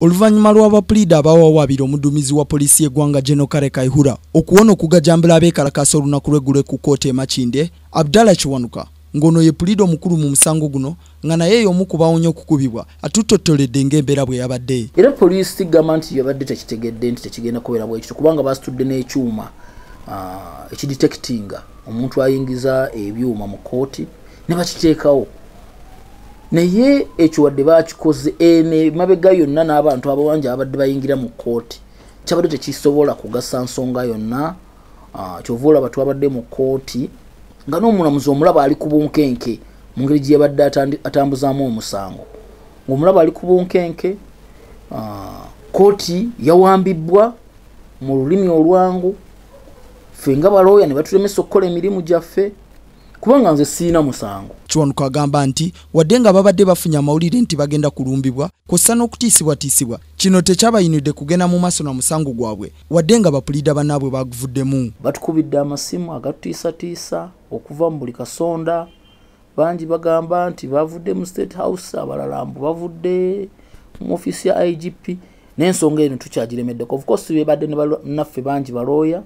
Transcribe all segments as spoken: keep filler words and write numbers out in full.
Oluvannyuma lw'abapuliida abawawaabira omuduumizi wa poliisi y'eggwanga General Kale Kayihura okuwona okugajambula abeekalakaasa olunaku lw'eggulo ku kkooti e Makinde, Abdullah Kiwanuka ng'ono ye puliida omukulu mu musango guno nga naye y'omu ku baawonye okukubibwa atuttottoledde ng'embeera bwe yabadde. Era poliisi gavumenti yabadde tekitegedde nti tekigenda kubeera bwekityo kubanga basitudde n'ekyuma uh, ekidetectinga omuntu ayingiza ebyuma mu kkooti ne bakiteekawo. Naye ekyo wadde baakikoze ene mabega yonna n'abantu abawanja abadde bayingira mu kkooti kyabadde tekisobola kugasa nsonga yonna. Uh, kyova olaba twabadde mu kkooti nga n'omulamuzi omulaba ali ku bunkenke mu ngeri gye yabadde atambuzaamu omusango. Ng'omulaba ali ku bunkenke, uh, kkooti yawambibwa mu lulimi olwangu, ffe nga balooya ne batulemesa okukola emirimu gyaffe kubanga nze siina musango. Kiwanuka agamba nti wadde nga babadde bafunye amawulire nti bagenda kulumbibwa kw'ossa n'okutiisibwatiisibwa, kino tekyabayinudde kugenda mu maaso na musango gwabwe wadde nga bapuliida bannaabwe baguvuddemu. Batukubidde amasimu agatutiisatiisa okuva mu buli kasonda. Bangi bagamba nti bavudde mu State House, abalala mbu bavudde mu ofiisi ya I G P, n'ensonga eno tukyagiremeddeko. Of course bebadde naffe bangi balooya.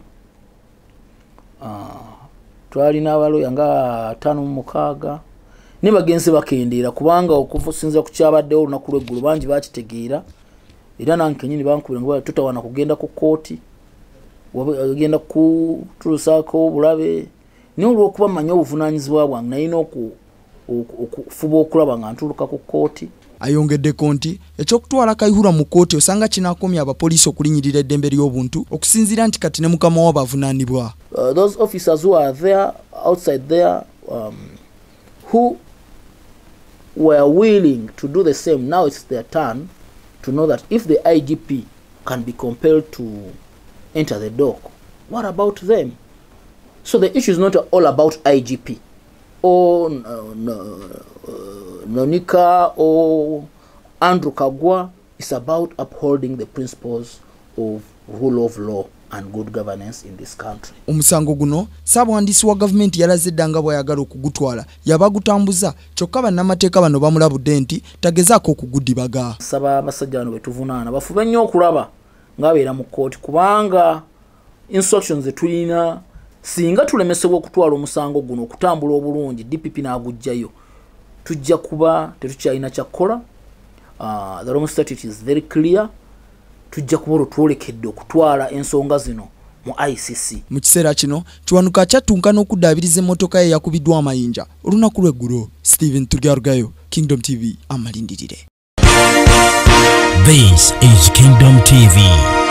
Uh, twalina abalooya nga ttaano mu mukaaga ne bagenze bakendeera kubanga okusinza ku kyabaddewo olunaku lw'eggulo bangi bakitegeera. Era nange kennyini bankubira nga tutawana kugenda ku kkooti, wagenda kutuusaako obulabe. Naye olw'okuba mmanyi obuvunaanyizibwa bwange nalina okufuba okulaba nga ntuuluka ku kkooti. Ayongeddeko nti eky'okutwala Kayihura mu kkooti osanga kinaakomya abapoliisi okulinnyirira eddembe ly'obuntu okusinziira nti kati ne mukama wa bavunaanibwa. Uh, those officers who are there, outside there, um, who were willing to do the same, now it's their turn to know that if the I G P can be compelled to enter the dock, what about them? So the issue is not all about I G P or no, no, uh, Nonika or Andrew Kagwa. It's about upholding the principles of rule of law and good governance in this country. Omusango guno Ssaabawandiisi wa gavumenti yalaze dda nga bw'ayagala okugutwala yabagutambuza kyokka bannamateeka bano bamulabudde nti tagezaako okugudibaga. Saba abasajja bano bwe tuvunaana bafube nnyo okulaba ng'abeera mu kkooti kubanga instructions ze tulina singa tulemesebwa okutwala omusango guno okutambula obulungi D P P n'agujjayo tujja kuba tetukyalina kyakukola. Uh, the Rome statute is very clear. Tujja kuba olwotwolekedde okutwala ensonga zino mu I C C. Mu kiseera kino Kiwanuka akyattunka n'okuddaabiriza emmotoka ye yakubiddwa amayinja olunaku lw'eggulo. Stephen Turgarugayo, Kingdom T V, amalindirire. This is Kingdom T V.